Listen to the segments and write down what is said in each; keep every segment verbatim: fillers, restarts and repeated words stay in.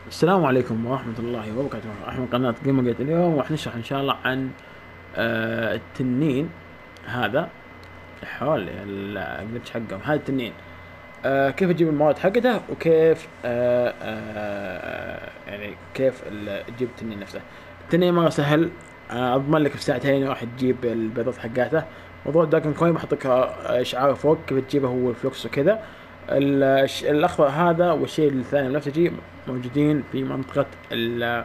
السلام عليكم ورحمة الله وبركاته. احنا من قناة جيمر جيت. اليوم راح نشرح ان شاء الله عن آه التنين هذا حول الجلتش حقهم. هذا التنين آه كيف تجيب المواد حقته، وكيف آه آه يعني كيف ال- تجيب التنين نفسه. التنين مرة سهل. آه اضمن لك في ساعتين راح تجيب البيضات حقاته. موضوع دراجون كوين بحط لك آه، اشعار فوق كيف تجيبه، هو الفلوكس وكذا. ال- الش- الاخضر هذا والشيء الثاني البنفسجي موجودين في منطقة ال-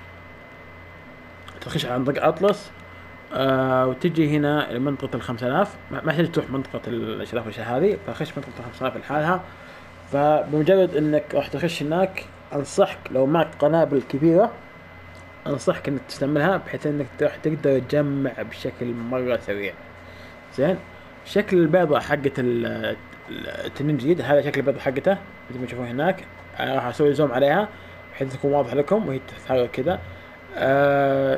تخش على منطقة اطلس. آه وتجي هنا لمنطقة الخمسة آلاف، ما ما يحتاج تروح منطقة الاشلاف والاشياء هذه، فخش منطقة الخمسة آلاف لحالها. فبمجرد انك راح تخش هناك، انصحك لو معك قنابل كبيرة انصحك انك تستعملها، بحيث انك راح تقدر تجمع بشكل مرة سريع. زين. شكل البيضة حقت ال- ال- التنين الجديد هذا شكل البيضة حقته مثل ما تشوفون هناك. انا راح اسوي زوم عليها بحيث تكون واضح لكم وهي تتحرك كذا. آه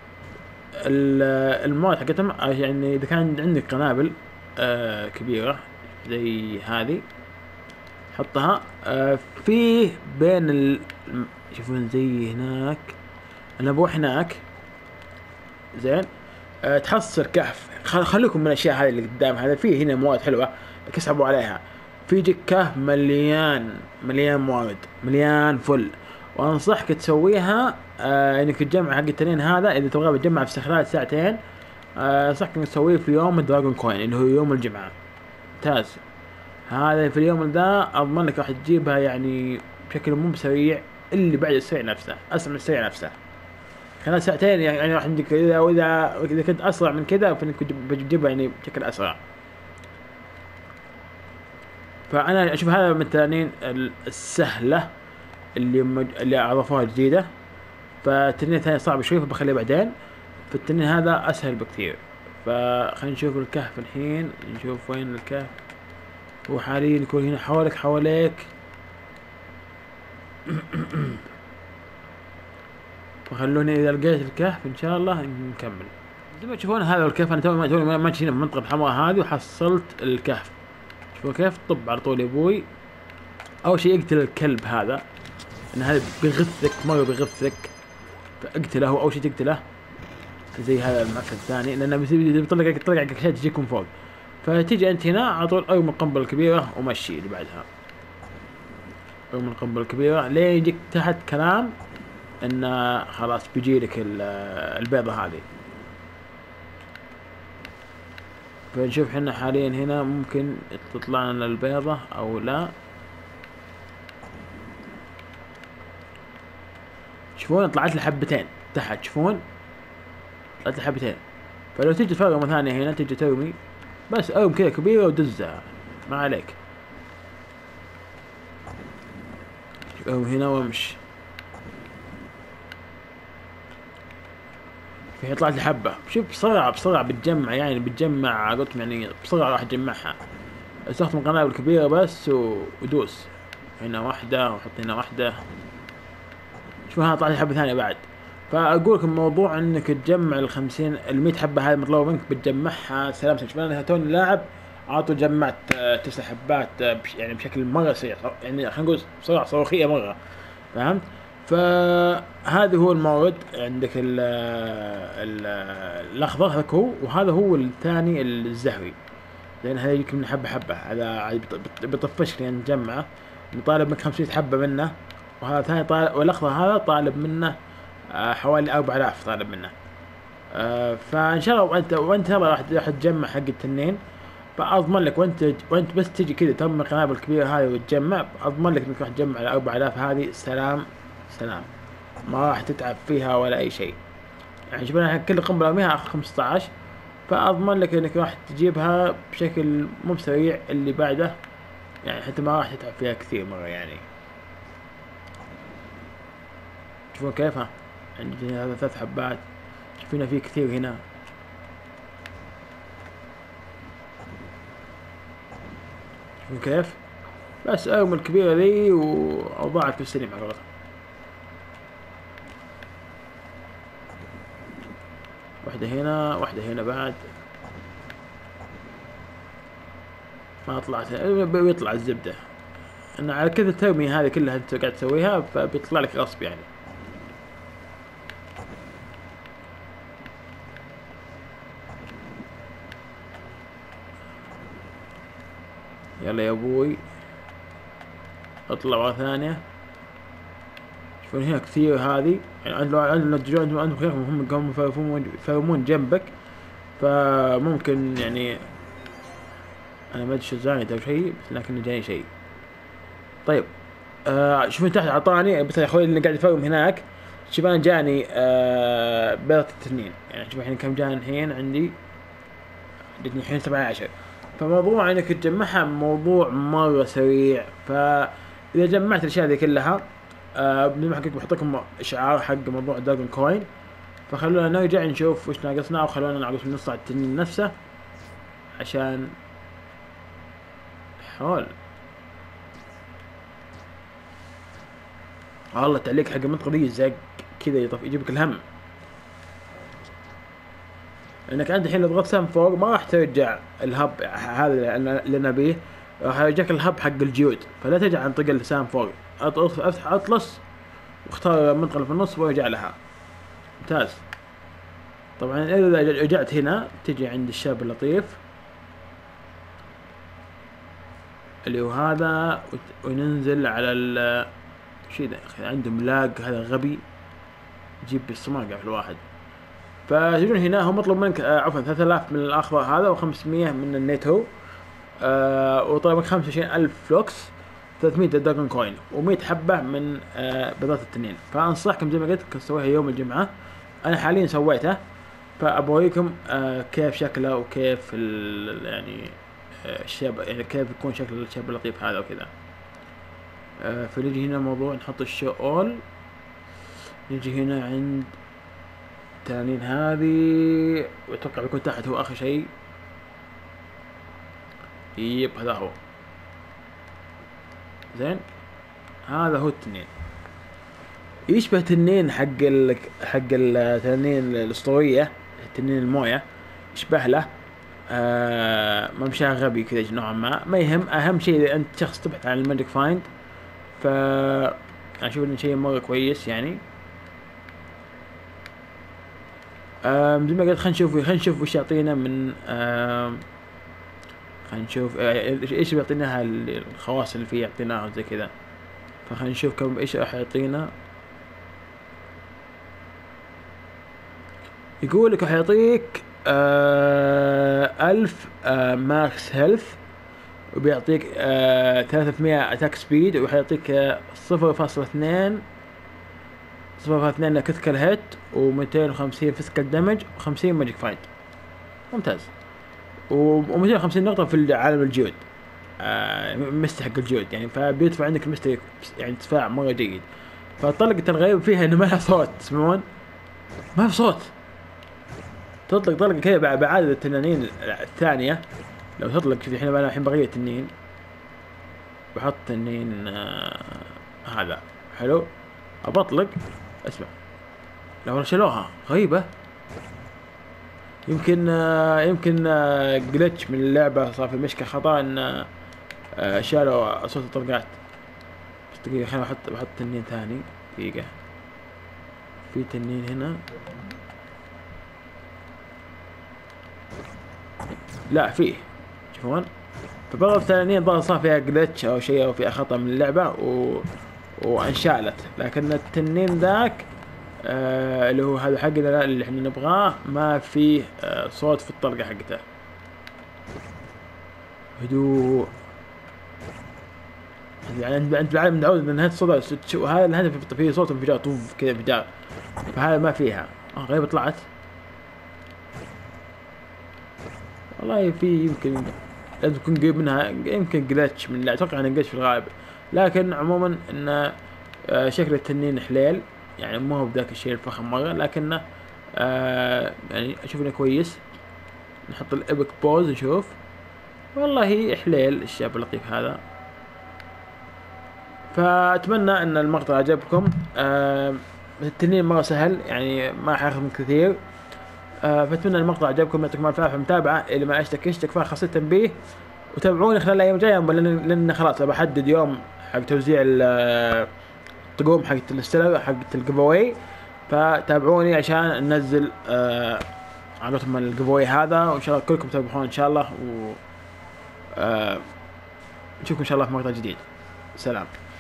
ال- المواد حقتهم آه، يعني اذا كان عندك قنابل آه كبيرة زي هذه حطها آه فيه بين ال الم- شوفون زي هناك. انا بروح هناك. زين. أه تحصل كهف. خل- خليكم من الاشياء هذه اللي قدام، هذا فيه هنا مواد حلوه لك اسحبوا عليها. في يجيك كهف مليان مليان موارد، مليان فل. وانصحك تسويها أه انك تجمع حق التنين هذا اذا تبغى تجمع في خلال ساعتين. أه انصحك انك تسويه في يوم الدراجون كوين اللي هو يوم الجمعه. ممتاز. هذا في اليوم ذا اضمن لك راح تجيبها يعني بشكل مو بسريع، اللي بعد السريع نفسه اسرع من السريع نفسه. خلال ساعتين يعني يعني راح عندك، اذا واذا اذا كنت اسرع من كذا فانك بتجيبها يعني بشكل اسرع. فانا اشوف هذا من التنانين السهله اللي مج... اللي اضافوها جديده. فالتنين الثاني صعب شوي فبخليه بعدين. فالتنين هذا اسهل بكثير. فخلينا نشوف الكهف الحين، نشوف وين الكهف. هو حاليا يكون هنا حولك حواليك. فخلوني اذا لقيت الكهف ان شاء الله نكمل. زي ما تشوفون هذا الكهف، انا توي توي ماشي هنا في المنطقه الحمراء هذه وحصلت الكهف. شوفوا كيف طب على طول يا ابوي. اول شيء اقتل الكلب هذا، ان هذا بيغثك مره بيغثك. فاقتله، هو اول شيء تقتله. زي هذا المعسكر الثاني لانه بيصير بيطلق يطلق اشياء تجيكم فوق. فتيجي انت هنا على طول ارمي القنبله الكبيره ومشي اللي بعدها. ارمي القنبله الكبيره لين يجيك تحت كلام ان خلاص بيجي لك ال- البيضه هذه. فنشوف حنا حاليا هنا ممكن تطلع لنا البيضه او لا. تشوفون طلعت لي حبتين تحت، تشوفون طلعت لي حبتين. فلو تجي تفرغ ثانية هنا تجي ترمي بس ارم كذا كبيرة ودزها، ما عليك. ارم هنا وامش. في طلعت لي حبة، شوف بسرعة بسرعة بتجمع، يعني بتجمع قلت يعني بسرعة راح تجمعها. استخدم قنابل كبيرة بس و... ودوس. هنا واحدة وحط هنا واحدة. شوف هنا طلعت لي حبة ثانية بعد. فاقول لك الموضوع انك تجمع الخمسين المية حبة هذه المطلوبة منك بتجمعها سلام. شوف انا توني لاعب على طول جمعت آه، تسع حبات آه، بش يعني بشكل مرة سريع، يعني خلينا نقول بسرعة صاروخية مرة. فهمت؟ فهذا هو المورد عندك ال ال الاخضر هذا هو، وهذا هو الثاني الزهري. لان هذا يجيك من حبه حبه، هذا عاد بيط- بيط- بيطفشك لان تجمعه. طالب منك خمسمية حبه منه. وهذا ثاني طالب، والاخضر هذا طالب منه آه، حوالي أربعة آلاف طالب منه. آه، فان شاء الله وانت وانت ترى راح راح تجمع حق التنين. فاضمن لك وانت وانت بس تجي كذا تم القنابل الكبيره هذه وتجمع، اضمن لك انك راح تجمع ال أربعة آلاف هذه سلام سلام. ما راح تتعب فيها ولا اي شيء. يعني شوف انا كل قنبله ارميها اخذ خمسة عشر. فاضمن لك انك راح تجيبها بشكل مو بسريع اللي بعده. يعني حتى ما راح تتعب فيها كثير مره يعني. تشوفون كيف ها. عندي هذا ثلاث حبات. شوفينا في كثير هنا. شوفون كيف. بس ارمي الكبيرة ذي واوضاعك في السليم على قولتهم. واحدة هنا واحدة هنا بعد. ما طلعت، بيطلع الزبدة. ان على كذا الترمية هذه كلها انت قاعد تسويها فبيطلع لك غصب يعني. يلا يا ابوي اطلع مرة ثانية. شوفون هنا كثير هذه يعني عندهم عندهم عندهم خير هم قاموا يفرمون يفرمون جنبك، فممكن يعني انا ما ادري شو جاني او شيء بس لكن جاني شيء. طيب آه شوفون تحت اعطاني بس يا اخوي اللي قاعد يفرم هناك. شوف انا جاني آه بيضة التنين يعني. شوف الحين كم جاني الحين عندي؟ جتني الحين سبعة عشر. فموضوع انك تجمعها موضوع مرة سريع. فاذا جمعت الاشياء ذي كلها آه مثل ما حكيت بحط لكم اشعار حق موضوع دراجون كوين. فخلونا نرجع نشوف وش ناقصنا وخلونا نعرف نص على التنين نفسه عشان حول. والله تعليق حق المنطقة دي زق كذا يطف يجيبك الهم. انك عندك الحين لو ضغطت سهم فوق ما راح ترجع الهب هذا اللي نبيه، راح يرجعك الهب حق الجيود. فلا ترجع عن طريق السهم فوق، افتح اطلس واختار المنطقة اللي في النص وارجع لها. ممتاز. طبعا اذا رجعت هنا تجي عند الشاب اللطيف اللي هو هذا وننزل على ال شي ذا عنده ملاق هذا غبي يجيب بالصماقة في الواحد. فتجون هنا هو مطلوب منك آه عفوا ثلاثة آلاف من الاخضر هذا وخمسمية من النيتو آه وطلبك خمسة وعشرين ألف فلوكس ثلاثمية دراجون كوين ومية حبة من آه بيضات التنين. فانصحكم زي ما قلت تسويها يوم الجمعة. انا حاليا سويته فابوريكم آه كيف شكله وكيف يعني آه الشاب يعني كيف يكون شكل الشاب اللطيف هذا وكذا. آه فنجي هنا موضوع نحط الشو اول. نجي هنا عند التنانين هذه واتوقع بيكون تحت هو اخر شيء. يب هذا هو. زين هذا هو التنين يشبه تنين حق ال حق التنانين الاسطورية التنين الموية يشبه له آه ممشاه غبي كذا نوعا ما. ما يهم اهم شيء اذا انت شخص تبحث عن الماجيك فايند ف اشوف انه شيء مرة كويس يعني. آم زي ما قلت خلينا نشوف خلينا نشوف وش يعطينا من آم خلينا نشوف ايش بيعطينا الخواص اللي فيه يعطيناها زي كذا. فخلينا نشوف كم ايش راح يعطينا. يقول لك راح يعطيك آه ألف آه ماكس هيلث وبيعطيك آه ثلاثمية اتاك سبيد وحيعطيك آه صفر فاصلة اثنين صفر فاصلة اثنين كريتيكال هيت ومئتين وخمسين فيزيكال دامج وخمسين ماجيك فايند. ممتاز. ومئتين وخمسين نقطة في عالم الجيود آه مستحق الجيود يعني. فبيدفع عندك المستحق يعني دفاع مرة جيد. فطلقة الغيب فيها انه ما لها صوت تسمعون ما في صوت. تطلق طلقة كذا بعدد التنانين الثانية. لو تطلق شوف الحين انا الحين بغير تنين بحط تنين آه هذا حلو ابطلق اسمع لو شالوها غريبة. يمكن آه يمكن آه جلتش من اللعبة صار في مشكلة خطأ ان آه شالوا صوت الطلقات. بس دقيقة خليني احط بحط تنين ثاني. دقيقة في تنين هنا لا فيه شوفون. فبعض التنانين ظهر صار فيها جلتش او شيء او فيها خطأ من اللعبة و... وانشالت. لكن التنين ذاك آه اللي هو هذا حقنا اللي احنا نبغاه ما فيه آه صوت في الطلقة حقته. هدوء يعني انت بالعالم متعود ان هذا الصوت وهذا الهدف فيه صوت انفجار طوف كذا انفجار. فهذا ما فيها. اه غريبة طلعت والله. في يمكن لازم تكون قريب منها يمكن جلتش من لا اتوقع انه جلتش في الغالب. لكن عموما ان آه شكل التنين حليل يعني مو هو بذاك الشيء الفخم مرة لكنه آه يعني اشوف انه كويس. نحط الابك بوز نشوف والله حليل الشاب اللطيف هذا. فاتمنى ان المقطع عجبكم. آه التنين مرة سهل يعني ما حياخذ من كثير. آه فاتمنى المقطع عجبكم يعطيكم الف عافية متابعة. اللي ما اشترك يشترك فيها خاصة التنبيه وتابعوني خلال الايام الجايه، لان لان خلاص بحدد يوم حق توزيع ال- الطقوم حقت السلة حقت الجيفاوي. فتابعوني عشان ننزل آه عقبتهم الجيفاوي هذا، وان شاء الله كلكم تربحون ان شاء الله. و آه نشوفكم ان شاء الله في مقطع جديد. سلام.